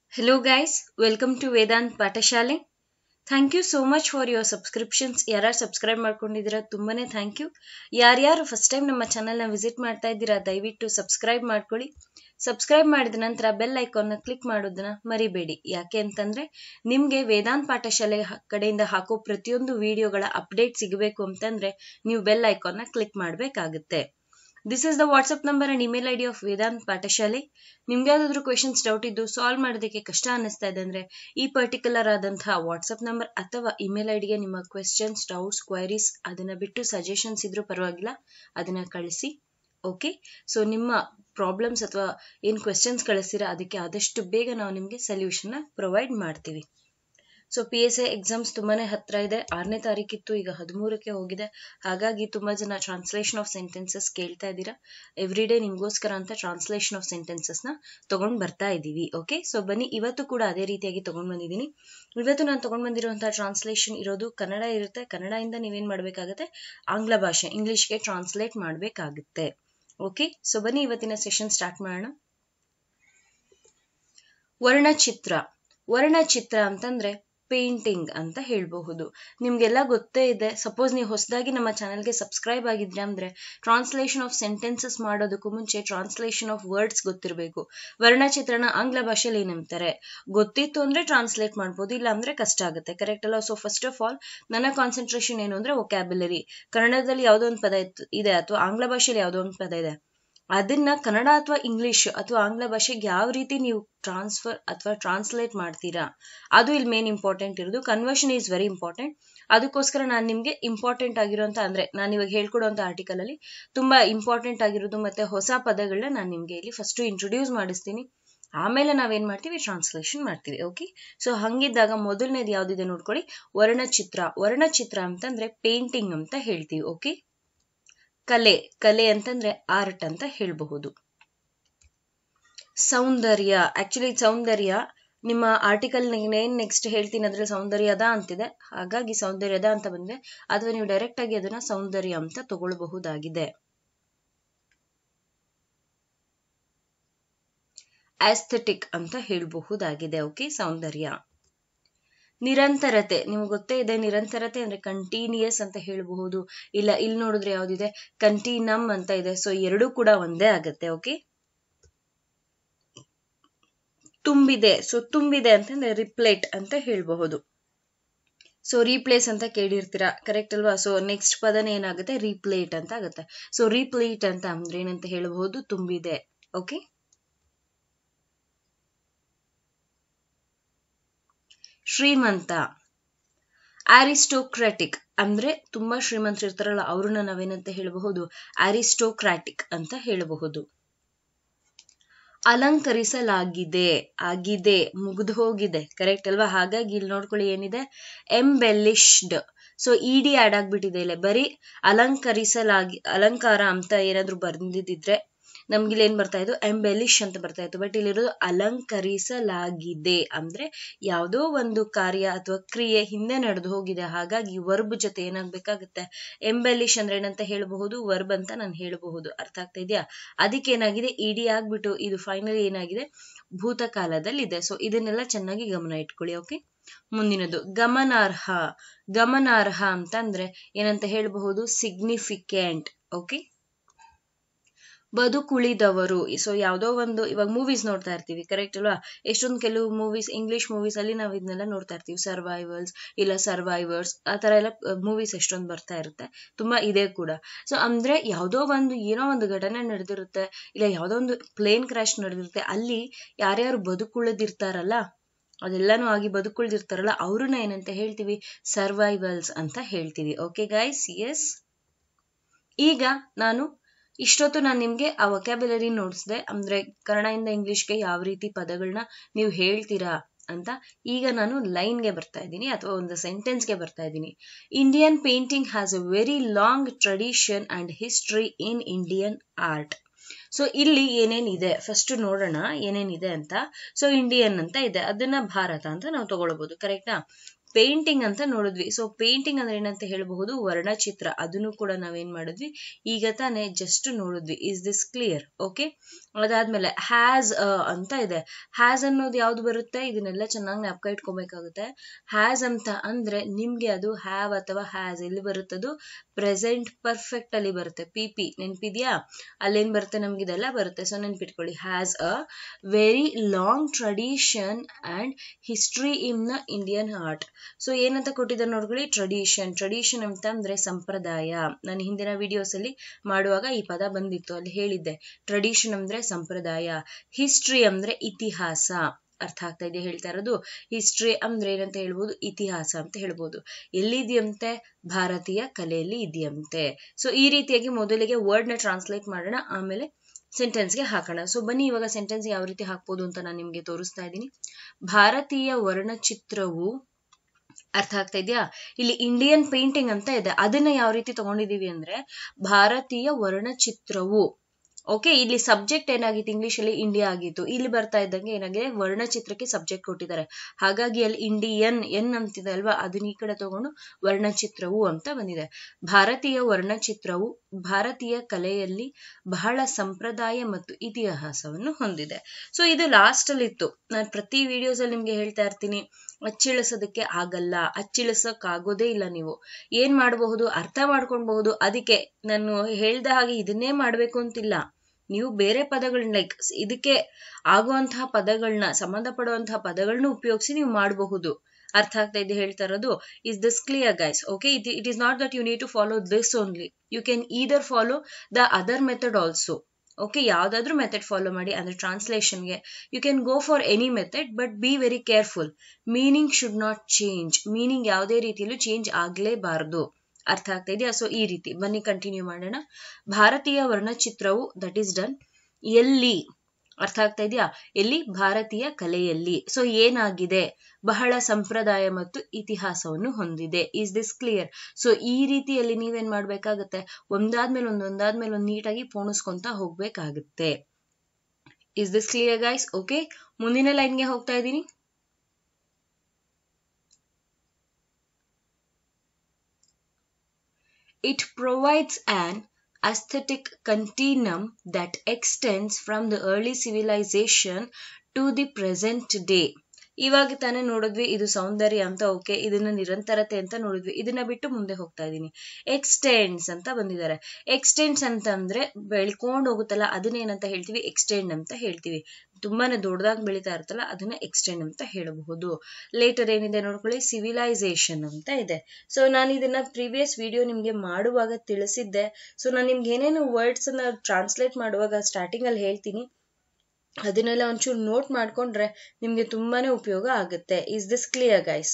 Hello guys, welcome to Vedant Patashale. Thank you so much for your subscriptions. ಯಾರು subscribe ಮಾಡ್ಕೊಂಡಿದ್ದೀರಾ ತುಂಬಾನೇ thank you. ಯಾರ್ಯಾರು first time ನಮ್ಮ ಚಾನಲ್ನ ವಿಸಿಟ್ ಮಾಡ್ತಾ ಇದ್ದೀರಾ ದಯವಿಟ್ಟು ಸಬ್ಸ್ಕ್ರೈಬ್ ಮಾಡ್ಕೊಳ್ಳಿ. ಸಬ್ಸ್ಕ್ರೈಬ್ ಮಾಡಿದ ನಂತರ ಬೆಲ್ ಐಕಾನ್ನ ಕ್ಲಿಕ್ ಮಾಡೋದನ್ನ ಮರಿಬೇಡಿ. ಯಾಕೆ ಅಂತಂದ್ರೆ ನಿಮಗೆ ವೇದಾಂತ್ ಪಾಠಶಾಲೆ ಕಡೆಯಿಂದ ಹಾಕೋ ಪ್ರತಿಯೊಂದು ವಿಡಿಯೋಗಳ ಅಪ್ಡೇಟ್ ಸಿಗಬೇಕು ಅಂತಂದ್ರೆ ನೀವು ಬೆಲ್ ಐಕಾನ್ನ ಕ್ಲಿಕ್ ಮಾಡಬೇಕಾಗುತ್ತೆ. This is the WhatsApp number and email ID of Vedant Patashale. ನಿಮ್ಗೆ ಯಾವ್ದಾದ್ರು ಕ್ವೆಶನ್ಸ್ ಡೌಟ್ ಇದ್ದು ಸಾಲ್ವ್ ಮಾಡೋದಕ್ಕೆ ಕಷ್ಟ ಅನ್ನಿಸ್ತಾ ಇದೆ ಅಂದ್ರೆ ಈ ಪರ್ಟಿಕ್ಯುಲರ್ ಆದಂತಹ ವಾಟ್ಸ್ಆಪ್ ನಂಬರ್ ಅಥವಾ ಇಮೇಲ್ ಐಡಿಗೆ ನಿಮ್ಮ ಕ್ವೆಶನ್ಸ್, ಡೌಟ್ಸ್, ಕ್ವೈರೀಸ್ ಅದನ್ನ ಬಿಟ್ಟು ಸಜೆಷನ್ಸ್ ಇದ್ರೂ ಪರವಾಗಿಲ್ಲ ಅದನ್ನ ಕಳಿಸಿ. ಓಕೆ, ಸೊ ನಿಮ್ಮ ಪ್ರಾಬ್ಲಮ್ಸ್ ಅಥವಾ ಏನ್ ಕ್ವೆಶನ್ಸ್ ಕಳಿಸ್ತೀರಾ ಅದಕ್ಕೆ ಆದಷ್ಟು ಬೇಗ ನಾವು ನಿಮ್ಗೆ ಸೊಲ್ಯೂಷನ್ ಪ್ರೊವೈಡ್ ಮಾಡ್ತೀವಿ. ಸೊ PSA ಎಕ್ಸಾಮ್ಸ್ ತುಂಬಾನೇ ಹತ್ರ ಇದೆ. 6ನೇ ತಾರೀಕಿತ್ತು, ಈಗ 13ಕ್ಕೆ ಹೋಗಿದೆ. ಹಾಗಾಗಿ ತುಂಬಾ ಜನ ಟ್ರಾನ್ಸ್ಲೇಷನ್ ಆಫ್ ಸೆಂಟೆನ್ಸಸ್ ಕೇಳ್ತಾ ಇದ್ದೀರಾ. ಎವ್ರಿ ಡೇ ನಿಮ್ಗೋಸ್ಕರ ಅಂತ ಟ್ರಾನ್ಸ್ಲೇಷನ್ ಆಫ್ ಸೆಂಟೆನ್ಸಸ್ ನ ತಗೊಂಡ್ ಬರ್ತಾ ಇದೀವಿ. ಓಕೆ, ಸೊ ಬನ್ನಿ, ಇವತ್ತು ಕೂಡ ಅದೇ ರೀತಿಯಾಗಿ ತಗೊಂಡ್ ಬಂದಿದ್ದೀನಿ. ಇವತ್ತು ನಾನು ತಗೊಂಡ್ ಬಂದಿರುವಂತಹ ಟ್ರಾನ್ಸ್ಲೇಷನ್ ಇರೋದು ಕನ್ನಡ ಇರುತ್ತೆ. ಕನ್ನಡದಿಂದ ನೀವೇನ್ ಮಾಡ್ಬೇಕಾಗತ್ತೆ, ಆಂಗ್ಲ ಭಾಷೆ ಇಂಗ್ಲಿಷ್ಗೆ ಟ್ರಾನ್ಸ್ಲೇಟ್ ಮಾಡ್ಬೇಕಾಗುತ್ತೆ. ಓಕೆ, ಸೊ ಬನ್ನಿ ಇವತ್ತಿನ ಸೆಷನ್ ಸ್ಟಾರ್ಟ್ ಮಾಡೋಣ. ವರ್ಣಚಿತ್ರ ಅಂತಂದ್ರೆ ಪೇಂಟಿಂಗ್ ಅಂತ ಹೇಳ್ಬಹುದು. ನಿಮ್ಗೆಲ್ಲ ಗೊತ್ತೇ ಇದೆ. ಸಪೋಸ್ ನೀವು ಹೊಸದಾಗಿ ನಮ್ಮ ಚಾನೆಲ್ಗೆ ಸಬ್ಸ್ಕ್ರೈಬ್ ಆಗಿದ್ರೆ ಅಂದ್ರೆ ಟ್ರಾನ್ಸ್ಲೇಷನ್ ಆಫ್ ಸೆಂಟೆನ್ಸಸ್ ಮಾಡೋದಕ್ಕೂ ಮುಂಚೆ ಟ್ರಾನ್ಸ್ಲೇಷನ್ ಆಫ್ ವರ್ಡ್ಸ್ ಗೊತ್ತಿರಬೇಕು. ವರ್ಣಚಿತ್ರನ ಆಂಗ್ಲ ಭಾಷೆಯಲ್ಲಿ ಏನಂತಾರೆ ಗೊತ್ತಿತ್ತು ಅಂದ್ರೆ ಟ್ರಾನ್ಸ್ಲೇಟ್ ಮಾಡ್ಬೋದು, ಇಲ್ಲ ಅಂದ್ರೆ ಕಷ್ಟ ಆಗುತ್ತೆ. ಕರೆಕ್ಟ್ ಅಲ್ಲ? ಸೊ ಫಸ್ಟ್ ಆಫ್ ಆಲ್ ನನ್ನ ಕಾನ್ಸಂಟ್ರೇಷನ್ ಏನು ಅಂದ್ರೆ ವೊಕ್ಯಾಬ್ಯುಲರಿ. ಕನ್ನಡದಲ್ಲಿ ಯಾವುದೋ ಒಂದು ಪದ ಇದೆ ಅಥವಾ ಆಂಗ್ಲ ಭಾಷೆಯಲ್ಲಿ ಯಾವುದೋ ಒಂದು ಪದ ಇದೆ, ಅದನ್ನ ಕನ್ನಡ ಅಥವಾ ಇಂಗ್ಲಿಷ್ ಅಥವಾ ಆಂಗ್ಲ ಭಾಷೆಗೆ ಯಾವ ರೀತಿ ನೀವು ಟ್ರಾನ್ಸ್ಫರ್ ಅಥವಾ ಟ್ರಾನ್ಸ್ಲೇಟ್ ಮಾಡ್ತೀರಾ ಅದು ಇಲ್ಲಿ ಮೇನ್ ಇಂಪಾರ್ಟೆಂಟ್ ಇರೋದು. Conversion is very important. ಅದಕ್ಕೋಸ್ಕರ ನಾನು ನಿಮ್ಗೆ ಇಂಪಾರ್ಟೆಂಟ್ ಆಗಿರುವಂತ ಅಂದ್ರೆ ನಾನು ಇವಾಗ ಹೇಳ್ಕೊಡುವಂತ ಆರ್ಟಿಕಲ್ ಅಲ್ಲಿ ತುಂಬಾ ಇಂಪಾರ್ಟೆಂಟ್ ಆಗಿರೋದು ಮತ್ತೆ ಹೊಸ ಪದಗಳನ್ನ ನಾನು ನಿಮ್ಗೆ ಇಲ್ಲಿ ಫಸ್ಟ್ ಇಂಟ್ರೊಡ್ಯೂಸ್ ಮಾಡಿಸ್ತೀನಿ. ಆಮೇಲೆ ನಾವೇನ್ ಮಾಡ್ತೀವಿ, ಟ್ರಾನ್ಸ್ಲೇಷನ್ ಮಾಡ್ತೀವಿ. ಓಕೆ, ಸೊ ಹಂಗಿದ್ದಾಗ ಮೊದಲನೇದು ಯಾವ್ದಿದೆ ನೋಡ್ಕೊಳ್ಳಿ, ವರ್ಣಚಿತ್ರ ಅಂತಂದ್ರೆ ಪೇಂಟಿಂಗ್ ಅಂತ ಹೇಳ್ತೀವಿ. ಓಕೆ, ಕಲೆ ಅಂತಂದ್ರೆ ಆರ್ಟ್ ಅಂತ ಹೇಳಬಹುದು. ಸೌಂದರ್ಯ ನಿಮ್ಮ ಆರ್ಟಿಕಲ್ ಏನ್ ನೆಕ್ಸ್ಟ್ ಹೇಳ್ತೀನಿ ಅದ್ರಲ್ಲಿ ಸೌಂದರ್ಯದ ಅಂತಿದೆ, ಹಾಗಾಗಿ ಸೌಂದರ್ಯದ ಅಂತ ಬಂದ್ರೆ ಅಥವಾ ನೀವು ಡೈರೆಕ್ಟ್ ಆಗಿ ಅದನ್ನ ಸೌಂದರ್ಯ ಅಂತ ತಗೊಳ್ಬಹುದಾಗಿದೆ. ಆಸ್ಥೆಟಿಕ್ ಅಂತ ಹೇಳಬಹುದಾಗಿದೆ. ಓಕೆ, ಸೌಂದರ್ಯ. ನಿರಂತರತೆ ನಿಮ್ಗೆ ಗೊತ್ತೇ ಇದೆ. ನಿರಂತರತೆ ಅಂದ್ರೆ ಕಂಟಿನ್ಯೂಯಸ್ ಅಂತ ಹೇಳಬಹುದು. ಇಲ್ಲ ಇಲ್ಲಿ ನೋಡಿದ್ರೆ ಯಾವ್ದಿದೆ, ಕಂಟಿನಮ್ ಅಂತ ಇದೆ. ಸೊ ಎರಡೂ ಕೂಡ ಒಂದೇ ಆಗತ್ತೆ. ಓಕೆ, ತುಂಬಿದೆ ಅಂತಂದ್ರೆ ರಿಪ್ಲೇಟ್ ಅಂತ ಹೇಳಬಹುದು. ಸೊ ರೀಪ್ಲೇಸ್ ಅಂತ ಕೇಳಿರ್ತೀರಾ, ಕರೆಕ್ಟ್ ಅಲ್ವಾ? ಸೊ ನೆಕ್ಸ್ಟ್ ಪದನೇ ಏನಾಗುತ್ತೆ, ರೀಪ್ಲೇಟ್ ಅಂತ ಆಗುತ್ತೆ. ಸೊ ರೀಪ್ಲೇಟ್ ಅಂತ ಅಂದ್ರೆ ಏನಂತ ಹೇಳಬಹುದು, ತುಂಬಿದೆ. ಓಕೆ, ಶ್ರೀಮಂತ. ಆರಿಸ್ಟೋಕ್ರಾಟಿಕ್ ಅಂದ್ರೆ ತುಂಬಾ ಶ್ರೀಮಂತರು ಇರ್ತಾರಲ್ಲ ಅವ್ರನ್ನ ನಾವೇನಂತ ಹೇಳಬಹುದು, ಆರಿಸ್ಟೋಕ್ರಾಟಿಕ್ ಅಂತ ಹೇಳಬಹುದು. ಆಗಿದೆ ಮುಗಿದು ಹೋಗಿದೆ, ಕರೆಕ್ಟ್ ಅಲ್ವಾ? ಹಾಗಾಗಿ ಇಲ್ಲಿ ನೋಡ್ಕೊಳ್ಳಿ ಏನಿದೆ, ಎಂಬೆಲಿಶ್ಡ್. ಸೊ ಇಡಿ ಆಡ್ ಆಗ್ಬಿಟ್ಟಿದೆ ಇಲ್ಲಿ. ಬರೀ ಅಲಂಕಾರ ಅಂತ ಏನಾದ್ರು ಬಂದಿದ್ರೆ ನಮ್ಗಿಲ್ಲಿ ಏನ್ ಬರ್ತಾ ಇತ್ತು, ಎಂಬೆಲಿಶ್ ಅಂತ ಬರ್ತಾ ಇತ್ತು. ಬಟ್ ಇಲ್ಲಿರೋದು ಅಲಂಕರಿಸಲಾಗಿದೆ ಅಂದ್ರೆ ಯಾವುದೋ ಒಂದು ಕಾರ್ಯ ಅಥವಾ ಕ್ರಿಯೆ ಹಿಂದೆ ನಡೆದು ಹೋಗಿದೆ. ಹಾಗಾಗಿ ವರ್ಬ್ ಜೊತೆ ಏನಾಗ್ಬೇಕಾಗುತ್ತೆ, ಎಂಬೆಲಿಶ್ ಅಂದ್ರೆ ಏನಂತ ಹೇಳಬಹುದು, ವರ್ಬ್ ಅಂತ ನಾನು ಹೇಳಬಹುದು. ಅರ್ಥ ಆಗ್ತಾ ಇದೆಯಾ? ಅದಕ್ಕೆ ಏನಾಗಿದೆ, ಇಡಿ ಆಗ್ಬಿಟ್ಟು ಇದು ಫೈನಲಿ ಏನಾಗಿದೆ, ಭೂತಕಾಲದಲ್ಲಿ ಇದೆ. ಸೊ ಇದನ್ನೆಲ್ಲ ಚೆನ್ನಾಗಿ ಗಮನ ಇಟ್ಕೊಳ್ಳಿ. ಓಕೆ, ಮುಂದಿನದು ಗಮನಾರ್ಹ ಅಂತ ಅಂದ್ರೆ ಏನಂತ ಹೇಳಬಹುದು, ಸಿಗ್ನಿಫಿಕೆಂಟ್. ಓಕೆ, ಬದುಕುಳಿದವರು. ಸೊ ಯಾವ್ದೋ ಒಂದು ಇವಾಗ ಮೂವೀಸ್ ನೋಡ್ತಾ ಇರ್ತೀವಿ, ಕರೆಕ್ಟ್ ಅಲ್ವಾ? ಎಷ್ಟೊಂದು ಕೆಲವು ಮೂವೀಸ್, ಇಂಗ್ಲಿಷ್ ಮೂವೀಸ್ ಅಲ್ಲಿ ನಾವ್ ಇದನ್ನೆಲ್ಲ ನೋಡ್ತಾ ಇರ್ತೀವಿ. ಸರ್ವೈವರ್ಸ್ ಆ ತರ ಎಲ್ಲ ಮೂವೀಸ್ ಎಷ್ಟೊಂದು ಬರ್ತಾ ಇರುತ್ತೆ, ತುಂಬಾ ಇದೆ ಕೂಡ. ಸೊ ಅಂದ್ರೆ ಯಾವ್ದೋ ಒಂದು ಏನೋ ಒಂದು ಘಟನೆ ನಡೆದಿರುತ್ತೆ, ಇಲ್ಲ ಯಾವ್ದೋ ಒಂದು ಪ್ಲೇನ್ ಕ್ರಾಶ್ ನಡೆದಿರುತ್ತೆ, ಅಲ್ಲಿ ಯಾರ್ಯಾರು ಬದುಕುಳಿದಿರ್ತಾರಲ್ಲ, ಅದೆಲ್ಲಾನು ಆಗಿ ಬದುಕುಳಿದಿರ್ತಾರಲ್ಲ ಅವ್ರನ್ನ ಏನಂತ ಹೇಳ್ತೀವಿ, ಸರ್ವೈವಲ್ಸ್ ಅಂತ ಹೇಳ್ತೀವಿ. Okay guys, yes. ಈಗ ಇಷ್ಟೊತ್ತು ನಾನು ನಿಮ್ಗೆ ಆ ವೊಕ್ಯಾಬ್ಯುಲರಿ ನೋಡ್ಸ್ದೆ, ಅಂದ್ರೆ ಕನ್ನಡದಿಂದ ಇಂಗ್ಲಿಷ್ಗೆ ಯಾವ ರೀತಿ ಪದಗಳನ್ನ ನೀವು ಹೇಳ್ತೀರಾ ಅಂತ. ಈಗ ನಾನು ಲೈನ್ಗೆ ಬರ್ತಾ ಇದ್ದೀನಿ ಅಥವಾ ಒಂದು ಸೆಂಟೆನ್ಸ್ಗೆ ಬರ್ತಾ ಇದ್ದೀನಿ. Indian painting has a very long tradition and history in Indian art. So ಇಲ್ಲಿ ಏನೇನಿದೆ ಫಸ್ಟ್ ನೋಡೋಣ, ಏನೇನಿದೆ ಅಂತ. ಸೊ ಇಂಡಿಯನ್ ಅಂತ ಇದೆ, ಅದನ್ನ ಭಾರತ ಅಂತ ನಾವು ತಗೊಳ್ಬಹುದು, ಕರೆಕ್ಟಾ? ಪೇಂಟಿಂಗ್ ಅಂತ ನೋಡಿದ್ವಿ. ಸೊ ಪೇಂಟಿಂಗ್ ಅಂದ್ರೆ ಏನಂತ ಹೇಳಬಹುದು, ವರ್ಣಚಿತ್ರ. ಅದನ್ನು ಕೂಡ ನಾವೇನ್ ಮಾಡಿದ್ವಿ, ಈಗ ತಾನೇ ಜಸ್ಟ್ ನೋಡಿದ್ವಿ. Is this clear? ಓಕೆ, ಅದಾದ್ಮೇಲೆ ಹ್ಯಾಸ್ ಅಂತ ಇದೆ. ಹ್ಯಾಸ್ ಅನ್ನೋದು ಯಾವ್ದು ಬರುತ್ತೆ, ಇದನ್ನೆಲ್ಲ ಚೆನ್ನಾಗಿ ಜ್ಞಾಪಕ ಇಟ್ಕೋಬೇಕಾಗುತ್ತೆ. ಹ್ಯಾಸ್ ಅಂತ ಅಂದ್ರೆ ನಿಮ್ಗೆ ಅದು ಹ್ಯಾವ್ ಅಥವಾ ಹ್ಯಾಸ್ ಎಲ್ಲಿ ಬರುತ್ತದು, ಪ್ರೆಸೆಂಟ್ ಪರ್ಫೆಕ್ಟ್ ಅಲ್ಲಿ ಬರುತ್ತೆ. ಪಿ ನೆನ್ಪಿದ್ಯಾ, ಅಲ್ಲೇನ್ ಬರುತ್ತೆ ನಮ್ಗೆ ಇದೆಲ್ಲ ಬರುತ್ತೆ. ಸೊ ನೆನ್ಪಿಟ್ಕೊಳ್ಳಿ, has a very long tradition and history in the Indian art. So ಏನಂತ ಕೊಟ್ಟಿದ್ದಾರೆ ನೋಡ್ಕೊಳ್ಳಿ, ಟ್ರೆಡಿಷನ್ ಅಂತ ಅಂದ್ರೆ ಸಂಪ್ರದಾಯ. ನಾನು ಹಿಂದಿನ ವಿಡಿಯೋಸ್ ಅಲ್ಲಿ ಮಾಡುವಾಗ ಈ ಪದ ಬಂದಿತ್ತು, ಅಲ್ಲಿ ಹೇಳಿದ್ದೆ. ಟ್ರೆಡಿಷನ್ ಅಂದ್ರೆ ಸಂಪ್ರದಾಯ, ಹಿಸ್ಟ್ರಿ ಅಂದ್ರೆ ಇತಿಹಾಸ. ಅರ್ಥ ಆಗ್ತಾ ಇದೆ ಹೇಳ್ತಾ ಇರೋದು? ಹಿಸ್ಟ್ರಿ ಅಂದ್ರೆ ಏನಂತ ಹೇಳ್ಬೋದು, ಇತಿಹಾಸ ಅಂತ ಹೇಳ್ಬೋದು. ಎಲ್ಲಿದೆಯಂತೆ, ಭಾರತೀಯ ಕಲೆಯಲ್ಲಿ ಇದೆಯಂತೆ. ಸೊ ಈ ರೀತಿಯಾಗಿ ಮೊದಲಿಗೆ ವರ್ಡ್ ನ ಟ್ರಾನ್ಸ್ಲೇಟ್ ಮಾಡೋಣ, ಆಮೇಲೆ ಸೆಂಟೆನ್ಸ್ಗೆ ಹಾಕೋಣ. ಸೊ ಬನ್ನಿ ಇವಾಗ ಸೆಂಟೆನ್ಸ್ ಯಾವ ರೀತಿ ಹಾಕ್ಬೋದು ಅಂತ ನಾನು ನಿಮ್ಗೆ ತೋರಿಸ್ತಾ ಇದ್ದೀನಿ. ಭಾರತೀಯ ವರ್ಣಚಿತ್ರವು, ಅರ್ಥ ಆಗ್ತಾ ಇದೆಯಾ, ಇಲ್ಲಿ ಇಂಡಿಯನ್ ಪೇಂಟಿಂಗ್ ಅಂತ ಇದೆ, ಅದನ್ನ ಯಾವ ರೀತಿ ತಗೊಂಡಿದೀವಿ ಅಂದ್ರೆ ಭಾರತೀಯ ವರ್ಣಚಿತ್ರವು. ಓಕೆ, ಇಲ್ಲಿ ಸಬ್ಜೆಕ್ಟ್ ಏನಾಗಿತ್ತು ಇಂಗ್ಲಿಷ್ ಅಲ್ಲಿ, ಇಂಡಿಯಾ ಆಗಿತ್ತು. ಇಲ್ಲಿ ಬರ್ತಾ ಇದ್ದಂಗೆ ಏನಾಗಿದೆ, ವರ್ಣಚಿತ್ರಕ್ಕೆ ಸಬ್ಜೆಕ್ಟ್ ಕೊಟ್ಟಿದ್ದಾರೆ, ಹಾಗಾಗಿ ಅಲ್ಲಿ ಇಂಡಿಯನ್ ಎನ್ ಅಂತಿದೆ ಅಲ್ವಾ, ಅದನ್ನ ಈ ಕಡೆ ತಗೊಂಡು ವರ್ಣಚಿತ್ರವು ಅಂತ ಬಂದಿದೆ. ಭಾರತೀಯ ವರ್ಣಚಿತ್ರವು ಭಾರತೀಯ ಕಲೆಯಲ್ಲಿ ಬಹಳ ಸಂಪ್ರದಾಯ ಮತ್ತು ಇತಿಹಾಸವನ್ನು ಹೊಂದಿದೆ. ಸೊ ಇದು ಲಾಸ್ಟ್ ಅಲ್ಲಿ ಇತ್ತು. ನಾನು ಪ್ರತಿ ವಿಡಿಯೋಸ್ ಅಲ್ಲಿ ನಿಮ್ಗೆ ಹೇಳ್ತಾ ಇರ್ತೀನಿ, ಅಚ್ಚಿಳಿಸೋದಕ್ಕೆ ಆಗಲ್ಲ, ಅಚ್ಚಿಳಿಸಕ್ ಆಗೋದೇ ಇಲ್ಲ. ನೀವು ಏನ್ ಮಾಡಬಹುದು, ಅರ್ಥ ಮಾಡ್ಕೊಳ್ಬಹುದು. ಅದಕ್ಕೆ ನಾನು ಹೇಳ್ದ ಹಾಗೆ ಇದನ್ನೇ ಮಾಡ್ಬೇಕು ಅಂತಿಲ್ಲ. ನೀವು ಬೇರೆ ಪದಗಳನ್ನ, ಲೈಕ್ ಇದಕ್ಕೆ ಆಗುವಂತಹ ಪದಗಳನ್ನ, ಸಂಬಂಧ ಪಡುವಂತಹ ಪದಗಳನ್ನ ಉಪಯೋಗಿಸಿ ನೀವು ಮಾಡಬಹುದು. ಅರ್ಥ ಆಗ್ತಾ ಇದೆ ಹೇಳ್ತಾ ಇರೋದು? Is this clear guys? Okay, it is not that you need to follow this only, you can either follow the other method also. Okay, ಯಾವ್ದಾದ್ರು ಮೆಥಡ್ ಫಾಲೋ ಮಾಡಿ. ಅಂದ್ರೆ ಟ್ರಾನ್ಸ್ಲೇಷನ್ಗೆ you can go for any method, but be very careful. Meaning should not change. Meaning ಯಾವುದೇ ರೀತಿಯಲ್ಲೂ change ಆಗ್ಲೇಬಾರ್ದು. ಅರ್ಥ ಆಗ್ತಾ ಇದೆಯಾ? So ಈ ರೀತಿ ಬನ್ನಿ ಕಂಟಿನ್ಯೂ ಮಾಡೋಣ. ಭಾರತೀಯ ವರ್ಣಚಿತ್ರವು, ದಟ್ ಈಸ್ ಡನ್. ಎಲ್ಲಿ, ಅರ್ಥ ಆಗ್ತಾ ಇದೆಯಾ, ಎಲ್ಲಿ, ಭಾರತೀಯ ಕಲೆಯಲ್ಲಿ. ಸೊ ಏನಾಗಿದೆ, ಬಹಳ ಸಂಪ್ರದಾಯ ಮತ್ತು ಇತಿಹಾಸವನ್ನು ಹೊಂದಿದೆ. Is this clear? ಸೊ ಈ ರೀತಿಯಲ್ಲಿ ನೀವೇನ್ ಮಾಡ್ಬೇಕಾಗತ್ತೆ, ಒಂದಾದ್ಮೇಲೆ ಒಂದು ನೀಟಾಗಿ ಪೋಣಿಸ್ಕೊಂತ ಹೋಗ್ಬೇಕಾಗುತ್ತೆ. Is this clear guys? Okay, ಮುಂದಿನ ಲೈನ್ಗೆ ಹೋಗ್ತಾ ಇದ್ದೀನಿ. It provides an aesthetic continuum that extends from the early civilization to the present day. ಇವಾಗ ತಾನೇ ನೋಡಿದ್ವಿ ಇದು ಸೌಂದರ್ಯ ಅಂತ. ಓಕೆ, ಇದನ್ನ ನಿರಂತರತೆ ಅಂತ ನೋಡಿದ್ವಿ. ಇದನ್ನ ಬಿಟ್ಟು ಮುಂದೆ ಹೋಗ್ತಾ ಇದ್ದೀನಿ. ಎಕ್ಸ್ಟೆಂಡ್ಸ್ ಅಂತ ಬಂದಿದ್ದಾರೆ. ಎಕ್ಸ್ಟೆಂಡ್ಸ್ ಅಂತಂದ್ರೆ ಬೆಳ್ಕೊಂಡ್ ಹೋಗುತ್ತಲ್ಲ, ಅದನ್ನೇನಂತ ಹೇಳ್ತೀವಿ, ಎಕ್ಸ್ಟೆಂಡ್ ಅಂತ ಹೇಳ್ತೀವಿ. ತುಂಬಾನೇ ದೊಡ್ಡದಾಗಿ ಬೆಳೀತಾ ಇರುತ್ತಲ್ಲ, ಅದನ್ನ ಎಕ್ಸ್ಟೆಂಡ್ ಅಂತ ಹೇಳಬಹುದು. ಲೇಟರ್ ಏನಿದೆ ನೋಡ್ಕೊಳ್ಳಿ, ಸಿವಿಲೈಸೇಷನ್ ಅಂತ ಇದೆ. ಸೊ ನಾನು ಇದನ್ನ ಪ್ರೀವಿಯಸ್ ವಿಡಿಯೋ ನಿಮ್ಗೆ ಮಾಡುವಾಗ ತಿಳಿಸಿದ್ದೆ. ಸೊ ನಾನು ನಿಮ್ಗೆ ಏನೇನು ವರ್ಡ್ಸ್ ಅನ್ನ ಟ್ರಾನ್ಸ್ಲೇಟ್ ಮಾಡುವಾಗ ಸ್ಟಾರ್ಟಿಂಗ್ ಅಲ್ಲಿ ಹೇಳ್ತೀನಿ, ಅದನ್ನೆಲ್ಲ ಒಂಚೂರು ನೋಟ್ ಮಾಡ್ಕೊಂಡ್ರೆ ನಿಮ್ಗೆ ತುಂಬಾನೇ ಉಪಯೋಗ ಆಗುತ್ತೆ. Is this clear guys?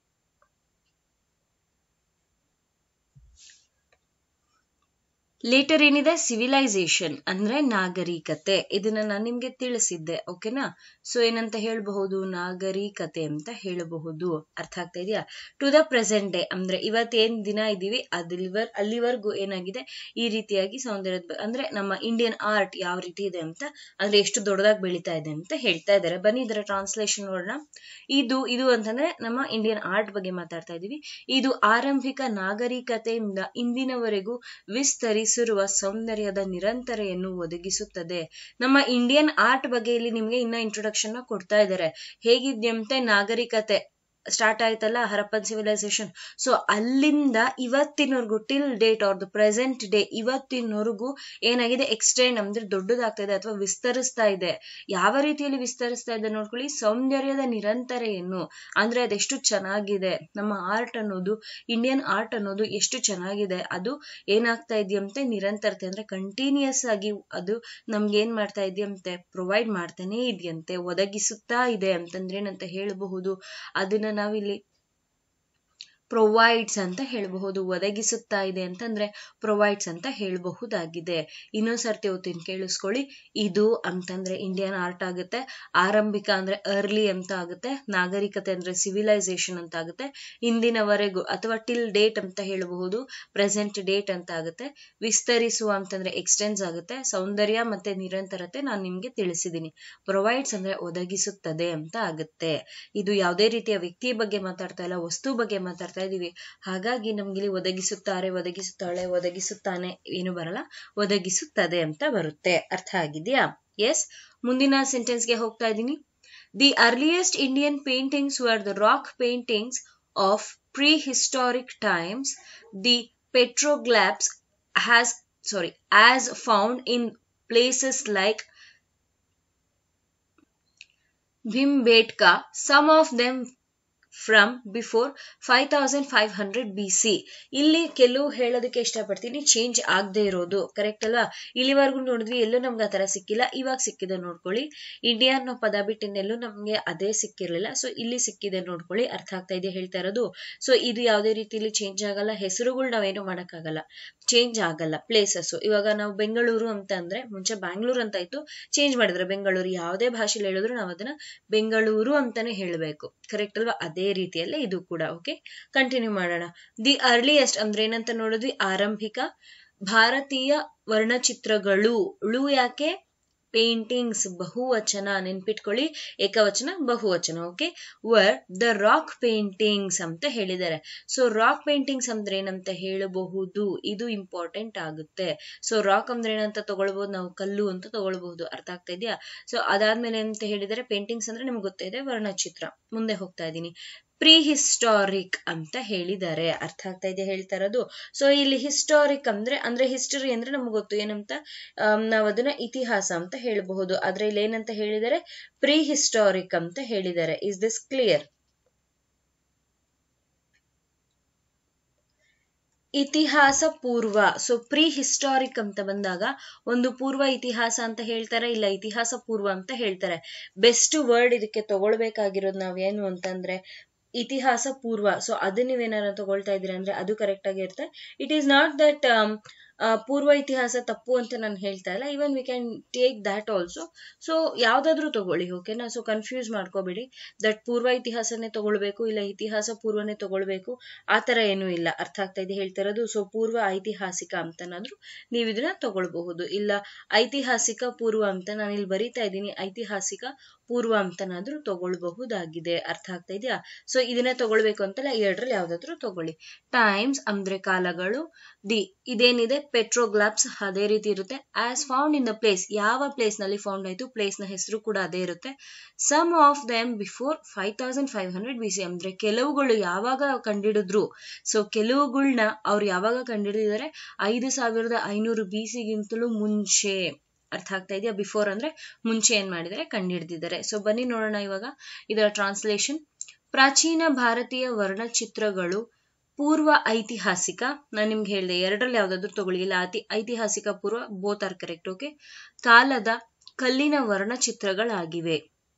Later ಏನಿದೆ, ಸಿವಿಲೈಸೇಷನ್ ಅಂದ್ರೆ ನಾಗರಿಕತೆ. ಇದನ್ನ ನಾನು ನಿಮ್ಗೆ ತಿಳಿಸಿದ್ದೆ. ಓಕೆನಾ? ಸೊ ಏನಂತ ಹೇಳಬಹುದು, ನಾಗರಿಕತೆ ಅಂತ ಹೇಳಬಹುದು. ಅರ್ಥ ಆಗ್ತಾ ಇದೆಯಾ? ಟು ದ ಪ್ರೆಸೆಂಟ್ ಡೇ ಅಂದ್ರೆ ಇವತ್ತೇನ್ ದಿನ ಇದೀವಿ ಅಲ್ಲಿವರೆಗೂ ಏನಾಗಿದೆ, ಈ ರೀತಿಯಾಗಿ ಸೌಂದರ್ಯ ಅಂದ್ರೆ ನಮ್ಮ ಇಂಡಿಯನ್ ಆರ್ಟ್ ಯಾವ ರೀತಿ ಇದೆ ಅಂತ, ಅಂದ್ರೆ ಎಷ್ಟು ದೊಡ್ಡದಾಗಿ ಬೆಳೀತಾ ಇದೆ ಅಂತ ಹೇಳ್ತಾ ಇದ್ದಾರೆ. ಬನ್ನಿ ಇದರ ಟ್ರಾನ್ಸ್ಲೇಷನ್ ನೋಡೋಣ. ಇದು ಅಂತಂದ್ರೆ ನಮ್ಮ ಇಂಡಿಯನ್ ಆರ್ಟ್ ಬಗ್ಗೆ ಮಾತಾಡ್ತಾ ಇದೀವಿ. ಇದು ಆರಂಭಿಕ ನಾಗರಿಕತೆಯಿಂದ ಇಂದಿನವರೆಗೂ ವಿಸ್ತರಿಸಿರುವ ಸೌಂದರ್ಯದ ನಿರಂತರೆಯನ್ನು ಒದಗಿಸುತ್ತದೆ. ನಮ್ಮ ಇಂಡಿಯನ್ ಆರ್ಟ್ ಬಗ್ಗೆ ಇಲ್ಲಿ ನಿಮ್ಗೆ ಇನ್ನ ಇಂಟ್ರೊಡಕ್ಷನ್ ಕೊಡ್ತಾ ಇದ್ದಾರೆ. ಹೇಗಿದ್ಯಂತೆ ನಾಗರಿಕತೆ ಸ್ಟಾರ್ಟ್ ಆಯ್ತಲ್ಲ, ಹರಪ್ಪನ್ ಸಿವಿಲೈಸೇಷನ್. ಸೊ ಅಲ್ಲಿಂದ ಇವತ್ತಿನವರೆಗೂ, till date or the present day, ಇವತ್ತಿನವರೆಗೂ ಏನಾಗಿದೆ, ಎಕ್ಸ್ಟೆಂಡ್ ಅಂದ್ರೆ ದೊಡ್ಡದಾಗ್ತಾ ಇದೆ ಅಥವಾ ವಿಸ್ತರಿಸ್ತಾ ಇದೆ. ಯಾವ ರೀತಿಯಲ್ಲಿ ವಿಸ್ತರಿಸ್ತಾ ಇದೆ ನೋಡ್ಕೊಳ್ಳಿ, ಸೌಂದರ್ಯದ ನಿರಂತರೆಯನ್ನು ಅಂದ್ರೆ ಅದೆಷ್ಟು ಚೆನ್ನಾಗಿದೆ, ನಮ್ಮ ಆರ್ಟ್ ಅನ್ನೋದು, ಇಂಡಿಯನ್ ಆರ್ಟ್ ಅನ್ನೋದು ಎಷ್ಟು ಚೆನ್ನಾಗಿದೆ, ಅದು ಏನಾಗ್ತಾ ಇದೆಯಂತೆ, ನಿರಂತರತೆ ಅಂದ್ರೆ ಕಂಟಿನ್ಯೂಸ್ ಆಗಿ ಅದು ನಮ್ಗೆ ಏನ್ ಮಾಡ್ತಾ ಇದೆಯಂತೆ, ಪ್ರೊವೈಡ್ ಮಾಡ್ತಾನೆ ಇದೆಯಂತೆ, ಒದಗಿಸುತ್ತಾ ಇದೆ ಅಂತಂದ್ರೆ ಏನಂತ ಹೇಳಬಹುದು, ಅದನ್ನ ನಾವಿಲ್ಲಿ ಪ್ರೊವೈಡ್ಸ್ ಅಂತ ಹೇಳಬಹುದು. ಒದಗಿಸುತ್ತಾ ಇದೆ ಅಂತಂದ್ರೆ ಪ್ರೊವೈಡ್ಸ್ ಅಂತ ಹೇಳಬಹುದಾಗಿದೆ. ಇನ್ನೊಂದ್ಸರ್ತಿ ಓದ್ತೀನಿ ಕೇಳಿಸ್ಕೊಳ್ಳಿ. ಇದು ಅಂತಂದ್ರೆ ಇಂಡಿಯನ್ ಆರ್ಟ್ ಆಗುತ್ತೆ, ಆರಂಭಿಕ ಅಂದ್ರೆ ಅರ್ಲಿ ಅಂತ ಆಗುತ್ತೆ, ನಾಗರಿಕತೆ ಅಂದ್ರೆ ಸಿವಿಲೈಸೇಷನ್ ಅಂತ ಆಗುತ್ತೆ, ಇಂದಿನವರೆಗೂ ಅಥವಾ ಟಿಲ್ ಡೇಟ್ ಅಂತ ಹೇಳಬಹುದು, ಪ್ರೆಸೆಂಟ್ ಡೇಟ್ ಅಂತ ಆಗುತ್ತೆ, ವಿಸ್ತರಿಸುವ ಅಂತಂದ್ರೆ ಎಕ್ಸ್ಟೆನ್ಸ್ ಆಗುತ್ತೆ, ಸೌಂದರ್ಯ ಮತ್ತೆ ನಿರಂತರತೆ ನಾನು ನಿಮ್ಗೆ ತಿಳಿಸಿದ್ದೀನಿ, ಪ್ರೊವೈಡ್ಸ್ ಅಂದ್ರೆ ಒದಗಿಸುತ್ತದೆ ಅಂತ ಆಗುತ್ತೆ. ಇದು ಯಾವುದೇ ರೀತಿಯ ವ್ಯಕ್ತಿಯ ಬಗ್ಗೆ ಮಾತಾಡ್ತಾ ಇಲ್ಲ, ವಸ್ತು ಬಗ್ಗೆ ಮಾತಾಡ್ತಾ ಮಾಡ್ತಾ ಇದೀವಿ. ಹಾಗಾಗಿ ನಮ್ಗೆ ಇಲ್ಲಿ ಒದಗಿಸುತ್ತಾರೆ, ಒದಗಿಸುತ್ತಾಳೆ, ಒದಗಿಸುತ್ತಾನೆ ಏನು ಬರಲ್ಲ, ಒದಗಿಸುತ್ತದೆ ಅಂತ ಬರುತ್ತೆ. ಅರ್ಥ ಆಗಿದ್ಯಾ? ಎಸ್. ಮುಂದಿನ ಸೆಂಟೆನ್ಸ್ಗೆ ಹೋಗ್ತಾ ಇದ್ದೀನಿ. The earliest Indian paintings were the rock paintings of prehistoric times. The petroglyphs as found in places like Bhimbetka, some of them from before 5500 BC. ಇಲ್ಲಿ ಕೆಲವು ಹೇಳೋದಕ್ಕೆ ಇಷ್ಟಪಡ್ತೀನಿ, ಚೇಂಜ್ ಆಗದೆ ಇರೋದು. ಕರೆಕ್ಟ್ ಅಲ್ವಾ? ಇಲ್ಲಿವರೆಗೂ ನೋಡಿದ್ವಿ, ಎಲ್ಲೂ ನಮ್ಗೆ ಆ ತರ ಸಿಕ್ಕಿಲ್ಲ. ಇವಾಗ ಸಿಕ್ಕಿದೆ ನೋಡ್ಕೊಳ್ಳಿ. ಇಂಡಿಯಾ ಅನ್ನೋ ಪದ ಬಿಟ್ಟಿನೆಲ್ಲೂ ನಮ್ಗೆ ಅದೇ ಸಿಕ್ಕಿರ್ಲಿಲ್ಲ. ಸೊ ಇಲ್ಲಿ ಸಿಕ್ಕಿದೆ ನೋಡ್ಕೊಳ್ಳಿ. ಅರ್ಥ ಆಗ್ತಾ ಇದೆ ಹೇಳ್ತಾ ಇರೋದು? ಸೊ ಇದು ಯಾವುದೇ ರೀತಿಯಲ್ಲಿ ಚೇಂಜ್ ಆಗಲ್ಲ. ಹೆಸರುಗಳು ನಾವೇನು ಮಾಡಕ್ಕಾಗಲ್ಲ, ಚೇಂಜ್ ಆಗಲ್ಲ. ಪ್ಲೇಸಸ್ ಇವಾಗ ನಾವು ಬೆಂಗಳೂರು ಅಂತ ಅಂದ್ರೆ ಮುಂಚೆ ಬ್ಯಾಂಗ್ಳೂರ್ ಅಂತ ಇತ್ತು, ಚೇಂಜ್ ಮಾಡಿದ್ರೆ ಬೆಂಗಳೂರು. ಯಾವುದೇ ಭಾಷೆಲಿ ಹೇಳಿದ್ರು ನಾವು ಅದನ್ನ ಬೆಂಗಳೂರು ಅಂತಾನೆ ಹೇಳ್ಬೇಕು. ಕರೆಕ್ಟ್ ಅಲ್ವಾ? ಅದೇ ರೀತಿಯಲ್ಲೇ ಇದು ಕೂಡ. ಓಕೆ, ಕಂಟಿನ್ಯೂ ಮಾಡೋಣ. ದಿ ಅರ್ಲಿಯೆಸ್ಟ್ ಅಂದ್ರೆ ಏನಂತ ನೋಡಿದ್ವಿ? ಆರಂಭಿಕ ಭಾರತೀಯ ವರ್ಣಚಿತ್ರಗಳು. ಯಾಕೆ? ಪೇಂಟಿಂಗ್ಸ್ ಬಹುವಚನ, ನೆನ್ಪಿಟ್ಕೊಳ್ಳಿ. ಏಕವಚನ ಬಹುವಚನ. Okay, were the rock paintings ಅಂತ ಹೇಳಿದ್ದಾರೆ. ಸೊ ರಾಕ್ ಪೇಂಟಿಂಗ್ಸ್ ಅಂದ್ರೆ ಏನಂತ ಹೇಳಬಹುದು, ಇದು ಇಂಪಾರ್ಟೆಂಟ್ ಆಗುತ್ತೆ. ಸೊ ರಾಕ್ ಅಂದ್ರೆ ಏನಂತ ತಗೊಳ್ಬಹುದು ನಾವು? ಕಲ್ಲು ಅಂತ ತಗೊಳ್ಬಹುದು. ಅರ್ಥ ಆಗ್ತಾ ಇದೆಯಾ? ಸೊ ಅದಾದ್ಮೇಲೆ ಅಂತ ಹೇಳಿದರೆ ಪೇಂಟಿಂಗ್ಸ್ ಅಂದ್ರೆ ನಿಮ್ಗೆ ಗೊತ್ತಿದೆ ವರ್ಣಚಿತ್ರ. ಮುಂದೆ ಹೋಗ್ತಾ ಇದ್ದೀನಿ. ಪ್ರೀ ಹಿಸ್ಟಾರಿಕ್ ಅಂತ ಹೇಳಿದ್ದಾರೆ. ಅರ್ಥ ಆಗ್ತಾ ಇದೆ ಹೇಳ್ತಾ ಇರೋದು? ಸೊ ಇಲ್ಲಿ ಹಿಸ್ಟಾರಿಕ್ ಅಂದ್ರೆ ಹಿಸ್ಟರಿ ಅಂದ್ರೆ ನಮ್ಗೆ ಗೊತ್ತು ಏನಂತ, ನಾವ್ ಅದನ್ನ ಇತಿಹಾಸ ಅಂತ ಹೇಳಬಹುದು. ಆದ್ರೆ ಇಲ್ಲಿ ಏನಂತ ಹೇಳಿದ್ದಾರೆ? ಪ್ರೀ ಹಿಸ್ಟಾರಿಕ್ ಅಂತ ಹೇಳಿದ್ದಾರೆ. Is this clear? ಇತಿಹಾಸ ಪೂರ್ವ. ಸೊ ಪ್ರೀ ಹಿಸ್ಟಾರಿಕ್ ಅಂತ ಬಂದಾಗ ಒಂದು ಪೂರ್ವ ಇತಿಹಾಸ ಅಂತ ಹೇಳ್ತಾರೆ, ಇಲ್ಲ ಇತಿಹಾಸ ಪೂರ್ವ ಅಂತ ಹೇಳ್ತಾರೆ. ಬೆಸ್ಟ್ ವರ್ಡ್ ಇದಕ್ಕೆ ತಗೊಳ್ಬೇಕಾಗಿರೋದು ನಾವೇನು ಅಂತಂದ್ರೆ ಇತಿಹಾಸ ಪೂರ್ವ. ಸೊ ಅದನ್ನ ನೀವೇನಾರ ತಗೊಳ್ತಾ ಇದ್ದೀರಾ ಅಂದ್ರೆ ಅದು ಕರೆಕ್ಟ್ ಆಗಿರುತ್ತೆ. ಇಟ್ ಈಸ್ ನಾಟ್ ದಟ್ ಪೂರ್ವ ಇತಿಹಾಸ ತಪ್ಪು ಅಂತ ನಾನು ಹೇಳ್ತಾ ಇಲ್ಲ. Even we can take that also. So ಯಾವ್ದಾದ್ರು ತಗೊಳ್ಳಿ, ಓಕೆನಾ? ಸೊ ಕನ್ಫ್ಯೂಸ್ ಮಾಡ್ಕೋಬೇಡಿ ದಟ್ ಪೂರ್ವ ಇತಿಹಾಸನೇ ತಗೊಳ್ಬೇಕು ಇಲ್ಲ ಇತಿಹಾಸ ಪೂರ್ವನೇ ತಗೊಳ್ಬೇಕು, ಆತರ ಏನೂ ಇಲ್ಲ. ಅರ್ಥ ಆಗ್ತಾ ಇದೆ ಹೇಳ್ತಾ ಇರೋದು? ಸೊ ಪೂರ್ವ ಐತಿಹಾಸಿಕ ಅಂತನಾದ್ರೂ ನೀವು ಇದನ್ನ ತಗೊಳ್ಬಹುದು, ಇಲ್ಲ ಐತಿಹಾಸಿಕ ಪೂರ್ವ ಅಂತ ನಾನು ಇಲ್ಲಿ ಬರೀತಾ ಇದ್ದೀನಿ, ಐತಿಹಾಸಿಕ ಪೂರ್ವ ಅಂತನಾದ್ರೂ ತಗೊಳ್ಬಹುದಾಗಿದೆ. ಅರ್ಥ ಆಗ್ತಾ ಇದೆಯಾ? ಸೊ ಇದನ್ನೇ ತಗೊಳ್ಬೇಕು ಅಂತಲ್ಲ, ಎರಡರಲ್ಲಿ ಯಾವ್ದಾದ್ರು ತಗೊಳ್ಳಿ. ಟೈಮ್ಸ್ ಅಂದ್ರೆ ಕಾಲಗಳು. ಇದೇನಿದೆ ಪೆಟ್ರೋಗ್ಲಾಪ್ಸ್ ಅದೇ ರೀತಿ ಇರುತ್ತೆ. As found in the place, ಯಾವ ಪ್ಲೇಸ್ ನಲ್ಲಿ ಫೌಂಡ್ ಆಯ್ತು, ಪ್ಲೇಸ್ ನ ಹೆಸರು ಕೂಡ ಅದೇ ಇರುತ್ತೆ. Some of them before 5500 BC ಅಂದ್ರೆ ಕೆಲವುಗಳು ಯಾವಾಗ ಕಂಡಿಡಿದ್ರು. ಸೊ ಕೆಲವುಗಳನ್ನ ಅವ್ರು ಯಾವಾಗ ಕಂಡಿಡಿದಿದ್ದಾರೆ? 5500 BC ಗಿಂತಲೂ ಮುಂಚೆ. ಅರ್ಥ ಆಗ್ತಾ ಇದೆಯಾ? ಬಿಫೋರ್ ಅಂದ್ರೆ ಮುಂಚೆ ಏನ್ ಮಾಡಿದರೆ ಕಂಡಿಡಿದಿದ್ದಾರೆ. ಸೊ ಬನ್ನಿ ನೋಡೋಣ ಇವಾಗ ಇದರ ಟ್ರಾನ್ಸ್ಲೇಷನ್. ಪ್ರಾಚೀನ ಭಾರತೀಯ ವರ್ಣಚಿತ್ರಗಳು ಪೂರ್ವ ಐತಿಹಾಸಿಕ, ನಾನು ನಿಮ್ಗೆ ಹೇಳಿದೆ ಎರಡರಲ್ಲಿ ಯಾವ್ದಾದ್ರು ತಗೊಳ್ಳಿ, ಇಲ್ಲ ಐತಿಹಾಸಿಕ ಪೂರ್ವ, ಬೋತ್ ಆರ್ ಕರೆಕ್ಟ್. ಓಕೆ, ಕಾಲದ ಕಲ್ಲಿನ ವರ್ಣಚಿತ್ರಗಳಾಗಿವೆ.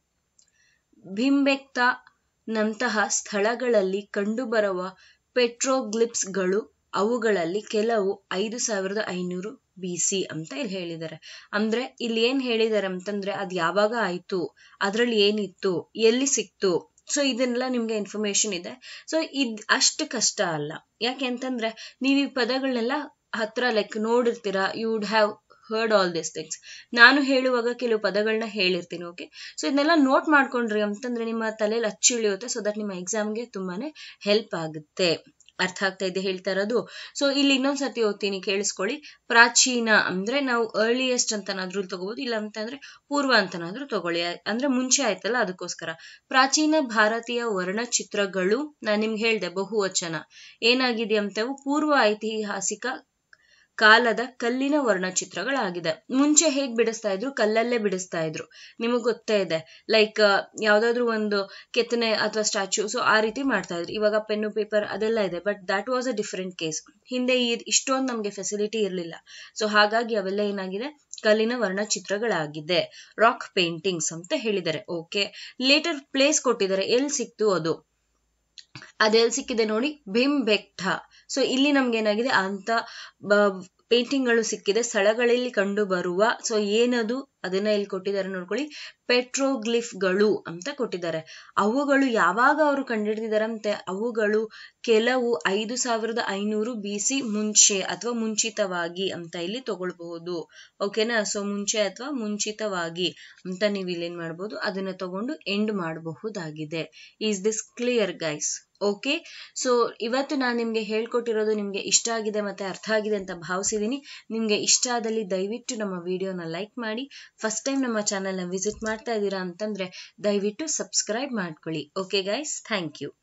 ಭಿಂಬೆಕ್ತ ನಂತಹ ಸ್ಥಳಗಳಲ್ಲಿ ಕಂಡುಬರುವ ಪೆಟ್ರೋಗ್ಲಿಪ್ಸ್ಗಳು, ಅವುಗಳಲ್ಲಿ ಕೆಲವು 5500 BC ಅಂತ ಇಲ್ಲಿ ಹೇಳಿದ್ದಾರೆ. ಅಂದ್ರೆ ಇಲ್ಲಿ ಏನ್ ಹೇಳಿದ್ದಾರೆ ಅಂತಂದ್ರೆ ಅದ್ ಯಾವಾಗ ಆಯ್ತು, ಅದ್ರಲ್ಲಿ ಏನಿತ್ತು, ಎಲ್ಲಿ ಸಿಕ್ತು. ಸೊ ಇದನ್ನೆಲ್ಲ ನಿಮ್ಗೆ ಇನ್ಫಾರ್ಮೇಶನ್ ಇದೆ. ಸೊ ಅಷ್ಟು ಕಷ್ಟ ಅಲ್ಲ. ಯಾಕೆ ಅಂತಂದ್ರೆ ನೀವು ಈ ಪದಗಳನ್ನೆಲ್ಲ ಹತ್ರ ಲೈಕ್ ನೋಡಿರ್ತೀರಾ, you would have heard all this things. ನಾನು ಹೇಳುವಾಗ ಕೆಲವು ಪದಗಳನ್ನ ಹೇಳಿರ್ತೀನಿ. ಓಕೆ, ಸೊ ಇದನ್ನೆಲ್ಲ ನೋಟ್ ಮಾಡ್ಕೊಂಡ್ರಿ ಅಂತಂದ್ರೆ ನಿಮ್ಮ ತಲೆಯಲ್ಲಿ ಅಚ್ಚಿಳಿಯುತ್ತೆ. ಸೊ ದಟ್ ನಿಮ್ಮ ಎಕ್ಸಾಮ್ಗೆ ತುಂಬಾನೇ ಹೆಲ್ಪ್ ಆಗುತ್ತೆ. ಅರ್ಥ ಆಗ್ತಾ ಇದೆ ಹೇಳ್ತಾ ಇರೋದು? ಸೊ ಇಲ್ಲಿ ಇನ್ನೊಂದ್ಸತಿ ಓದ್ತೀನಿ, ಕೇಳಿಸ್ಕೊಳ್ಳಿ. ಪ್ರಾಚೀನ ಅಂದ್ರೆ ನಾವು ಅರ್ಲಿಯೆಸ್ಟ್ ಅಂತನಾದ್ರೂ ತಗೋಬಹುದು, ಇಲ್ಲ ಅಂತಂದ್ರೆ ಪೂರ್ವ ಅಂತನಾದ್ರೂ ತಗೊಳ್ಳಿ. ಅಂದ್ರೆ ಮುಂಚೆ ಆಯ್ತಲ್ಲ, ಅದಕ್ಕೋಸ್ಕರ. ಪ್ರಾಚೀನ ಭಾರತೀಯ ವರ್ಣಚಿತ್ರಗಳು, ನಾನು ನಿಮ್ಗೆ ಹೇಳ್ದೆ ಬಹುವಚನ. ಏನಾಗಿದೆ ಅಂತ, ಪೂರ್ವ ಐತಿಹಾಸಿಕ ಕಾಲದ ಕಲ್ಲಿನ ವರ್ಣಚಿತ್ರಗಳಾಗಿದೆ. ಮುಂಚೆ ಹೇಗ್ ಬಿಡಿಸ್ತಾ ಇದ್ರು? ಕಲ್ಲಲ್ಲೇ ಬಿಡಿಸ್ತಾ ಇದ್ರು. ನಿಮಗ್ ಗೊತ್ತೇ ಇದೆ, ಲೈಕ್ ಯಾವ್ದಾದ್ರು ಒಂದು ಕೆತ್ತನೆ ಅಥವಾ ಸ್ಟ್ಯಾಚ್ಯೂ, ಸೊ ಆ ರೀತಿ ಮಾಡ್ತಾ ಇದ್ರು. ಇವಾಗ ಪೆನ್ನು ಪೇಪರ್ ಅದೆಲ್ಲ ಇದೆ, but that was a different case. ಹಿಂದೆ ಇಷ್ಟೊಂದು ನಮ್ಗೆ ಫೆಸಿಲಿಟಿ ಇರ್ಲಿಲ್ಲ. ಸೊ ಹಾಗಾಗಿ ಅವೆಲ್ಲ ಏನಾಗಿದೆ? ಕಲ್ಲಿನ ವರ್ಣಚಿತ್ರಗಳಾಗಿದೆ. ರಾಕ್ ಪೇಂಟಿಂಗ್ಸ್ ಅಂತ ಹೇಳಿದ್ದಾರೆ. ಓಕೆ, ಲೇಟರ್ ಪ್ಲೇಸ್ ಕೊಟ್ಟಿದ್ದಾರೆ, ಎಲ್ಲಿ ಸಿಕ್ತು ಅದು, ಅದೆಲ್ಲಿ ಸಿಕ್ಕಿದೆ ನೋಡಿ, ಭಿಂಬೆಕ್ಟ. ಸೊ ಇಲ್ಲಿ ನಮ್ಗೆ ಏನಾಗಿದೆ ಅಂತ ಪೇಂಟಿಂಗ್ ಗಳು ಸಿಕ್ಕಿದೆ, ಸ್ಥಳಗಳಲ್ಲಿ ಕಂಡು ಬರುವ. ಸೊ ಏನದು? ಅದನ್ನ ಇಲ್ಲಿ ಕೊಟ್ಟಿದ್ದಾರೆ ನೋಡ್ಕೊಳ್ಳಿ. ಪೆಟ್ರೋಗ್ಲಿಫ್ಗಳು ಅಂತ ಕೊಟ್ಟಿದ್ದಾರೆ. ಅವುಗಳು ಯಾವಾಗ ಅವರು ಕಂಡುಹಿಡಿದಿದ್ದಾರಂತೆ, ಅವುಗಳು ಕೆಲವು 5500 BC ಮುಂಚೆ ಅಥವಾ ಮುಂಚಿತವಾಗಿ ಅಂತ ಇಲ್ಲಿ ತಗೊಳ್ಬಹುದು. ಓಕೆನಾ. ಸೊ ಮುಂಚೆ ಅಥವಾ ಮುಂಚಿತವಾಗಿ ಅಂತ ನೀವು ಇಲ್ಲೇನ್ ಮಾಡಬಹುದು, ಅದನ್ನ ತಗೊಂಡು ಎಂಡ್ ಮಾಡಬಹುದಾಗಿದೆ. Is this clear guys? Okay. So ಇವತ್ತು ನಾನು ನಿಮ್ಗೆ ಹೇಳ್ಕೊಟ್ಟಿರೋದು ನಿಮ್ಗೆ ಇಷ್ಟ ಆಗಿದೆ ಮತ್ತೆ ಅರ್ಥ ಆಗಿದೆ ಅಂತ ಭಾವಿಸಿದೀನಿ. ನಿಮ್ಗೆ ಇಷ್ಟ ಆದಲ್ಲಿ ದಯವಿಟ್ಟು ನಮ್ಮ ವಿಡಿಯೋನ ಲೈಕ್ ಮಾಡಿ. ಫಸ್ಟ್ ಟೈಮ್ ನಮ್ಮ ಚಾನೆಲ್ನ ವಿಸಿಟ್ ಮಾಡ್ತಾ ಇದ್ದೀರಾ ಅಂತಂದ್ರೆ ದಯವಿಟ್ಟು ಸಬ್ಸ್ಕ್ರೈಬ್ ಮಾಡ್ಕೊಳ್ಳಿ. Okay guys, thank you.